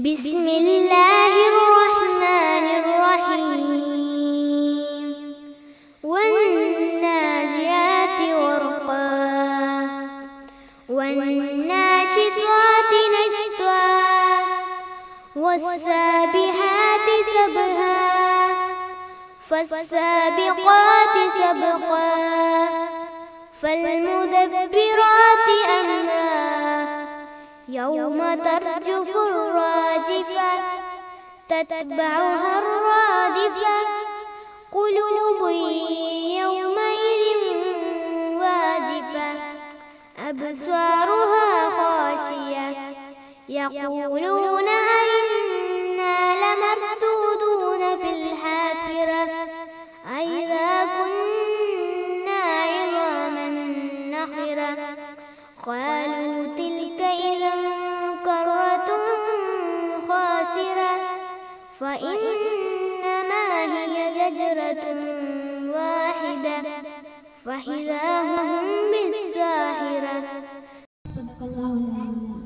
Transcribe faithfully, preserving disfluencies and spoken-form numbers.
بسم الله الرحمن الرحيم والنازعات غرقا والناشطات نشطا والسابحات سبها فالسابقات سبقا فالمدبرات أمرا يوم ترجف الراجفة تتبعها الرادفة قلوب يومئذ واجفة أبصارها خاشية يقولون أئنا لمردودون في الحافرة أئذا كنا عظاما نخرة قالوا تلك إذا كرة خاسرة فإنما هي زجرة واحدة فإذا هم بالساهرة. صدق الله العظيم.